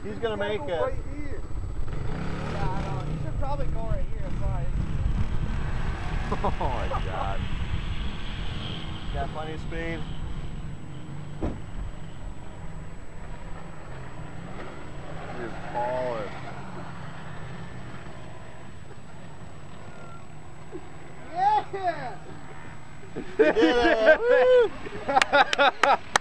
He's gonna make it. Right here. Yeah, I know. You should probably go right here. Sorry. Oh my God. Got plenty of speed. He's falling. Yeah! You did it! Woo!